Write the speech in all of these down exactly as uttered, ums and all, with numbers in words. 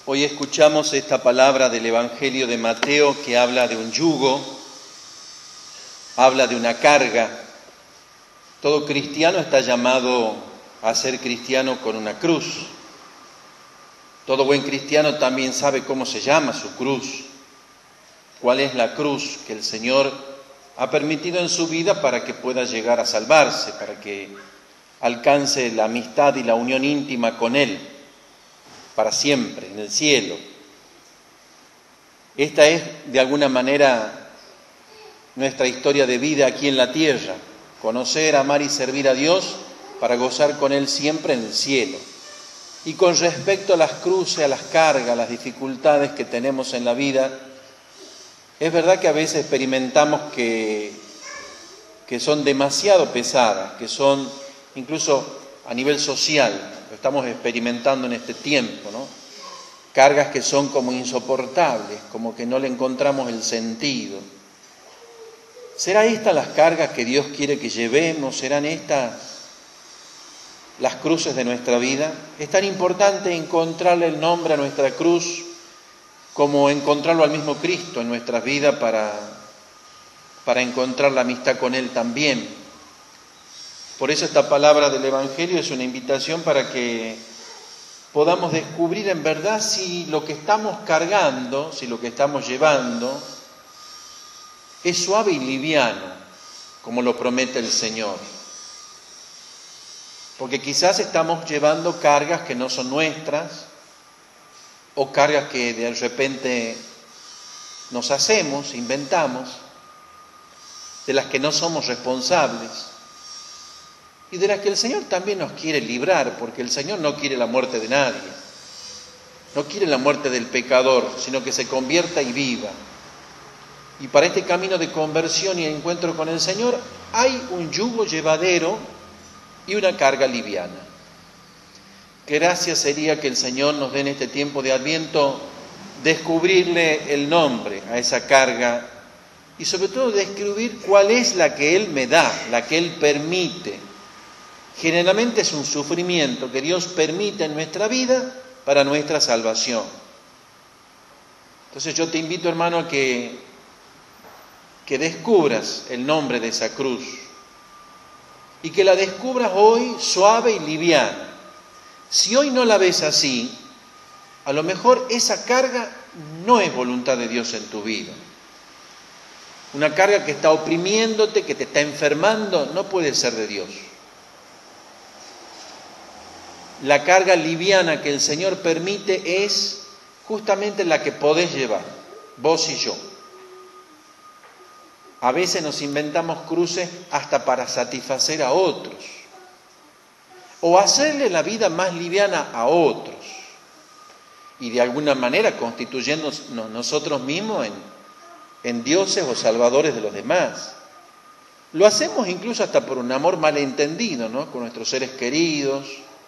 Hoy escuchamos esta palabra del Evangelio de Mateo que habla de un yugo, habla de una carga. Todo cristiano está llamado a ser cristiano con una cruz. Todo buen cristiano también sabe cómo se llama su cruz, cuál es la cruz que el Señor ha permitido en su vida para que pueda llegar a salvarse, para que alcance la amistad y la unión íntima con Él, para siempre, en el cielo. Esta es, de alguna manera, nuestra historia de vida aquí en la tierra: conocer, amar y servir a Dios para gozar con Él siempre en el cielo. Y con respecto a las cruces, a las cargas, a las dificultades que tenemos en la vida, es verdad que a veces experimentamos que, que son demasiado pesadas, que son incluso a nivel social, lo estamos experimentando en este tiempo, ¿no? Cargas que son como insoportables, como que no le encontramos el sentido. ¿Será estas las cargas que Dios quiere que llevemos? ¿Serán estas las cruces de nuestra vida? Es tan importante encontrarle el nombre a nuestra cruz como encontrarlo al mismo Cristo en nuestras vidas para, para encontrar la amistad con Él también. Por eso esta palabra del Evangelio es una invitación para que podamos descubrir en verdad si lo que estamos cargando, si lo que estamos llevando es suave y liviano, como lo promete el Señor. Porque quizás estamos llevando cargas que no son nuestras, o cargas que de repente nos hacemos, inventamos, de las que no somos responsables, y de las que el Señor también nos quiere librar, porque el Señor no quiere la muerte de nadie, no quiere la muerte del pecador, sino que se convierta y viva. Y para este camino de conversión y encuentro con el Señor hay un yugo llevadero y una carga liviana. Qué gracia sería que el Señor nos dé en este tiempo de Adviento descubrirle el nombre a esa carga y sobre todo descubrir cuál es la que Él me da, la que Él permite. Generalmente es un sufrimiento que Dios permite en nuestra vida para nuestra salvación. Entonces yo te invito, hermano, a que, que descubras el nombre de esa cruz y que la descubras hoy suave y liviana. Si hoy no la ves así, a lo mejor esa carga no es voluntad de Dios en tu vida. Una carga que está oprimiéndote, que te está enfermando, no puede ser de Dios. La carga liviana que el Señor permite es justamente la que podés llevar, vos y yo. A veces nos inventamos cruces hasta para satisfacer a otros, o hacerle la vida más liviana a otros, y de alguna manera constituyéndonos nosotros mismos en, en dioses o salvadores de los demás. Lo hacemos incluso hasta por un amor malentendido, ¿no? Con nuestros seres queridos,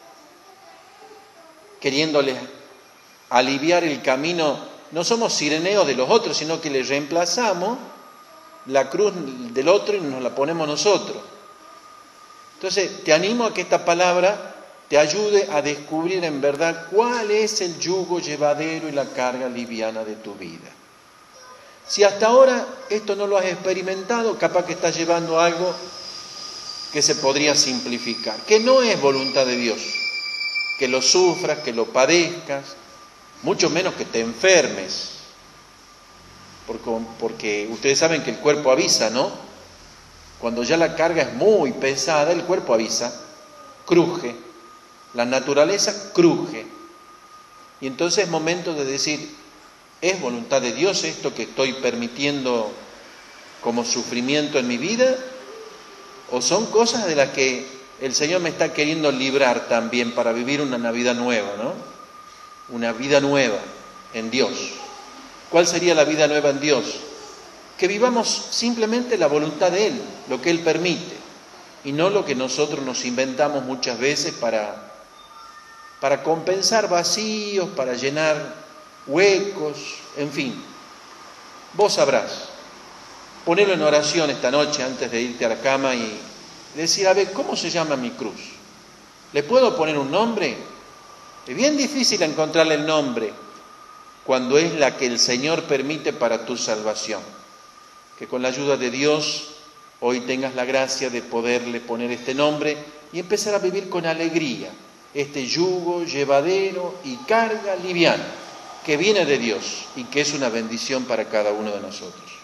queriéndoles aliviar el camino. No somos sireneos de los otros, sino que les reemplazamos la cruz del otro y nos la ponemos nosotros. Entonces, te animo a que esta palabra te ayude a descubrir en verdad cuál es el yugo llevadero y la carga liviana de tu vida. Si hasta ahora esto no lo has experimentado, capaz que estás llevando algo que se podría simplificar, que no es voluntad de Dios, que lo sufras, que lo padezcas, mucho menos que te enfermes, porque, porque ustedes saben que el cuerpo avisa, ¿no? Cuando ya la carga es muy pesada, el cuerpo avisa, cruje, la naturaleza cruje, y entonces es momento de decir, ¿es voluntad de Dios esto que estoy permitiendo como sufrimiento en mi vida? ¿O son cosas de las que el Señor me está queriendo librar también para vivir una Navidad nueva, ¿no? Una vida nueva en Dios. ¿Cuál sería la vida nueva en Dios? Que vivamos simplemente la voluntad de Él, lo que Él permite, y no lo que nosotros nos inventamos muchas veces para, para compensar vacíos, para llenar huecos, en fin. Vos sabrás. Ponelo en oración esta noche antes de irte a la cama y decir, a ver, ¿cómo se llama mi cruz? ¿Le puedo poner un nombre? Es bien difícil encontrarle el nombre, cuando es la que el Señor permite para tu salvación. Que con la ayuda de Dios hoy tengas la gracia de poderle poner este nombre y empezar a vivir con alegría este yugo llevadero y carga liviana que viene de Dios y que es una bendición para cada uno de nosotros.